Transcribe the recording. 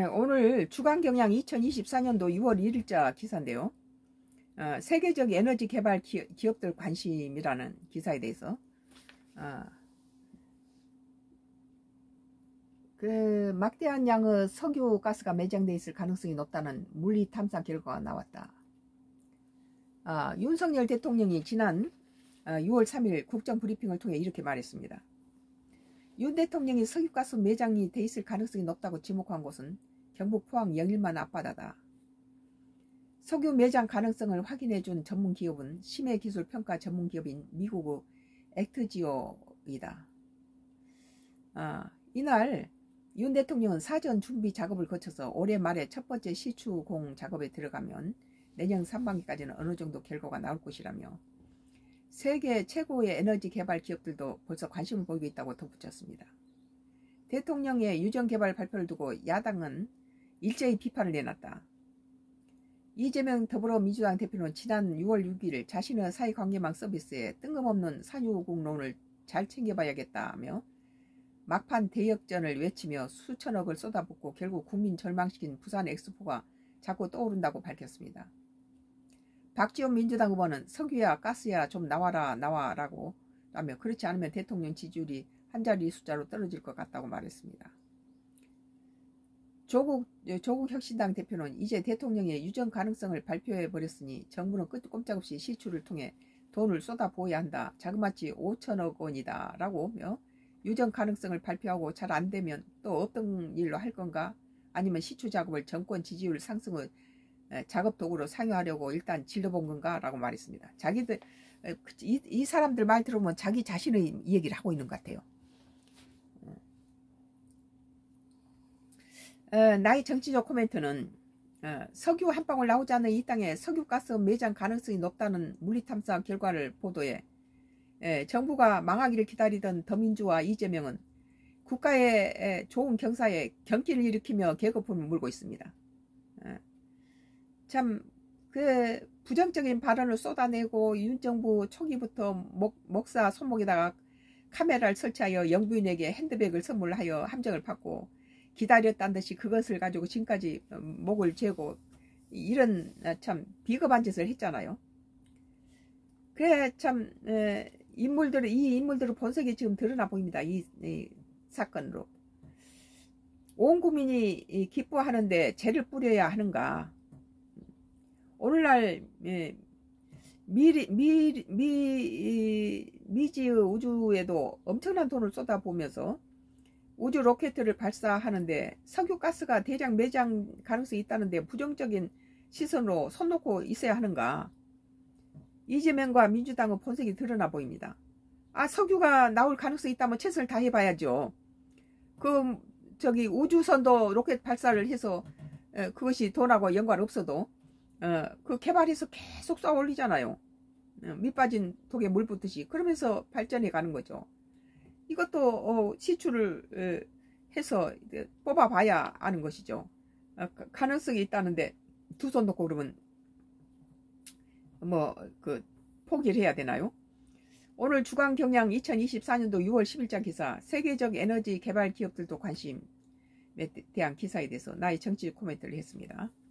오늘 주간경향 2024년도 6월 1일자 기사인데요. 세계적 에너지 개발 기업들 관심이라는 기사에 대해서 그 막대한 양의 석유 가스가 매장되어 있을 가능성이 높다는 물리 탐사 결과가 나왔다. 윤석열 대통령이 지난 6월 3일 국정 브리핑을 통해 이렇게 말했습니다. 윤 대통령이 석유가스 매장이 돼 있을 가능성이 높다고 지목한 곳은 경북 포항 영일만 앞바다다. 석유 매장 가능성을 확인해준 전문기업은 심해기술평가 전문기업인 미국의 액트지오이다. 이날 윤 대통령은 사전 준비 작업을 거쳐서 올해 말에 첫 번째 시추공 작업에 들어가면 내년 상반기까지는 어느 정도 결과가 나올 것이라며 세계 최고의 에너지 개발 기업들도 벌써 관심을 보이고 있다고 덧붙였습니다. 대통령의 유전개발 발표를 두고 야당은 일제히 비판을 내놨다. 이재명 더불어민주당 대표는 지난 6월 6일 자신의 사회관계망 서비스에 뜬금없는 산유국론을 잘 챙겨봐야겠다며 막판 대역전을 외치며 수천억을 쏟아붓고 결국 국민 절망시킨 부산 엑스포가 자꾸 떠오른다고 밝혔습니다. 박지원 민주당 후보는 석유야 가스야 좀 나와라고 하며 그렇지 않으면 대통령 지지율이 한 자리 숫자로 떨어질 것 같다고 말했습니다. 조국 혁신당 대표는 이제 대통령의 유전 가능성을 발표해버렸으니 정부는 꼼짝없이 시추를 통해 돈을 쏟아부어야 한다. 자그마치 5천억 원이다 라고 하며 유전 가능성을 발표하고 잘 안되면 또 어떤 일로 할 건가, 아니면 시추 작업을 정권 지지율 상승의 작업 도구로 사용하려고 일단 질러본 건가 라고 말했습니다. 자기들 이 사람들 말 들어보면 자기 자신의 얘기를 하고 있는 것 같아요. 나의 정치적 코멘트는 석유 한 방울 나오지 않는 이 땅에 석유가스 매장 가능성이 높다는 물리탐사 결과를 보도해 정부가 망하기를 기다리던 더민주와 이재명은 국가의 좋은 경사에 경기를 일으키며 계급품을 물고 있습니다. 참 그 부정적인 발언을 쏟아내고 윤 정부 초기부터 목사 손목에다가 카메라를 설치하여 영부인에게 핸드백을 선물하여 함정을 받고 기다렸다는 듯이 그것을 가지고 지금까지 목을 죄고 이런 참 비겁한 짓을 했잖아요. 그래 참 이 인물들의 본색이 지금 드러나 보입니다. 이 사건으로. 온 국민이 기뻐하는데 죄를 뿌려야 하는가. 오늘날 미지의 우주에도 엄청난 돈을 쏟아부으면서 우주 로켓을 발사하는데 석유가스가 대량 매장 가능성이 있다는데 부정적인 시선으로 손 놓고 있어야 하는가. 이재명과 민주당의 본색이 드러나 보입니다. 석유가 나올 가능성이 있다면 최선을 다해봐야죠. 우주선도 로켓 발사를 해서 그것이 돈하고 연관없어도 그 개발해서 계속 쏘아 올리잖아요. 밑빠진 독에 물 붓듯이. 그러면서 발전해 가는 거죠. 이것도 시추를 해서 뽑아봐야 아는 것이죠. 가능성이 있다는데 두 손 놓고 그러면 포기를 해야 되나요? 오늘 주간경향 2024년도 6월 10일자 기사, 세계적 에너지 개발 기업들도 관심에 대한 기사에 대해서 나의 정치 코멘트를 했습니다.